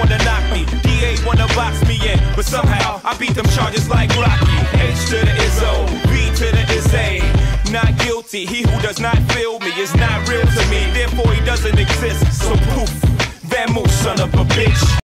wanna knock me. DA wanna box me in, but somehow I beat them charges like Rocky. H to the Izzo, B to the Izzy. Not guilty, he who does not feel me is not real to me. Therefore he doesn't exist, so poof, Van Moose, son of a bitch.